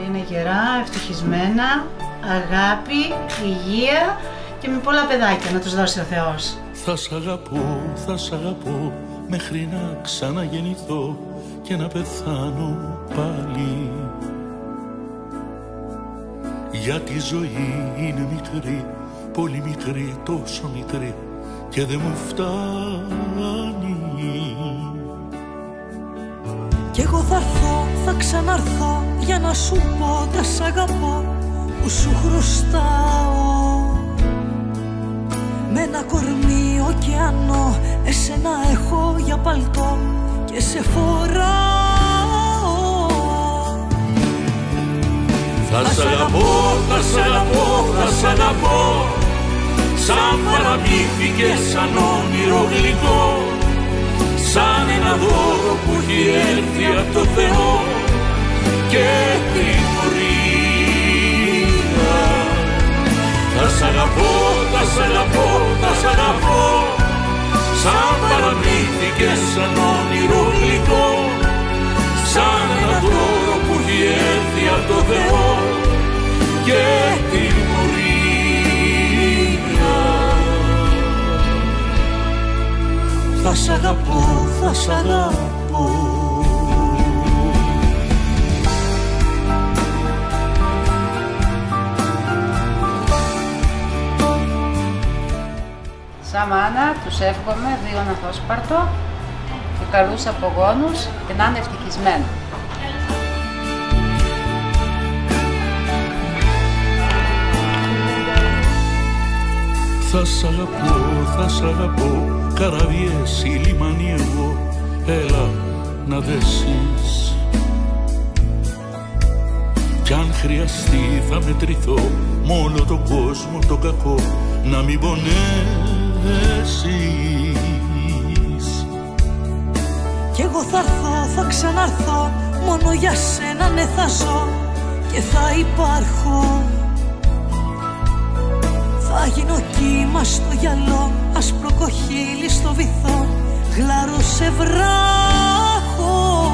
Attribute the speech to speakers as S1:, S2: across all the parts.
S1: είναι γερά, ευτυχισμένα, αγάπη, υγεία και με πολλά παιδάκια να τους δώσει ο Θεός.
S2: Θα σ' αγαπώ μέχρι να ξαναγεννηθώ και να πεθάνω πάλι. Γιατί η ζωή είναι μικρή, πολύ μικρή, τόσο μικρή και δεν μου φτάνει.
S3: Κι εγώ θα έρθω, θα ξαναρθώ για να σου πω τα σ' αγαπώ που σου χρωστάω. Με ένα κορμί ωκεανό εσένα έχω για παλτό και σε φοράω.
S2: Θα σ' αγαπώ, θα σ' αγαπώ, θα σ' αγαπώ σαν παραμύθι και σαν όνειρο γλυκό, σαν ένα δώρο που έχει έρθει από το Θεό και τιμωρία. Θα σ' αγαπώ, θα σ' αγαπώ, θα σ' αγαπώ σαν παραμύθι και σαν όνειρο γλυκό, σαν ένα δώρο που έχει έρθει από το Θεό και τιμωρία. Θα σ' αγαπώ, θα σ' αγαπώ.
S1: Σαν μάνα τους εύχομαι δύο ναθόσπαρτο και καλούς απογόνους και να είναι ευτυχισμένοι.
S2: Θα σ' αγαπώ, θα σ' αγαπώ, καραβιές ή λιμάνι εγώ, έλα να δέσεις. Κι αν χρειαστεί θα μετρηθώ μ' όλο τον κόσμο το κακό, να μην πονέσεις.
S3: Κι εγώ θα έρθω, θα ξαναρθώ, μόνο για σένα ναι θα ζω και θα υπάρχω. Θα γίνω κύμα στο γυαλό, άσπρο κοχύλι στο βυθό, γλάρο σε βράχο.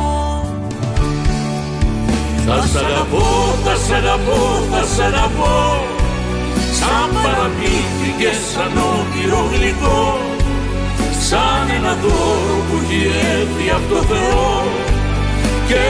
S2: Θα σ' αγαπώ, θα σ' αγαπώ, θα σ' αγαπώ σαν παραμύθι και σαν όνειρο γλυκό, σαν ένα δώρο που έχει έρθει από το Θεό και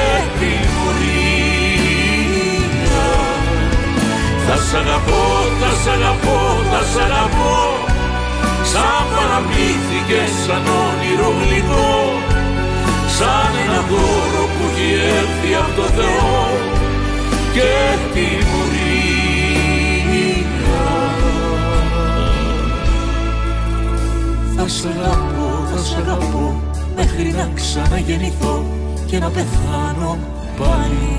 S2: τιμωρία. Θα σ' αγαπώ, θα σ' αγαπώ, θα σ' αγαπώ σαν παραμύθι και σαν όνειρο γλυκό, σαν ένα δώρο που έχει έρθει από το Θεό και τιμωρία. Θα σ' αγαπώ, θα σ' αγαπώ μέχρι να ξαναγεννηθώ και να πεθάνω πάλι.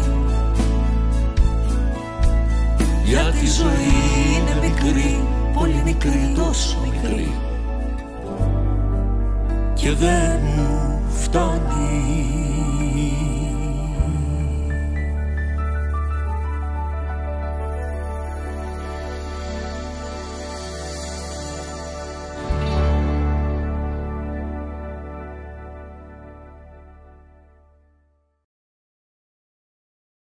S2: Γιατί η ζωή είναι μικρή, πολύ μικρή, τόσο μικρή και δεν μου φτάνει.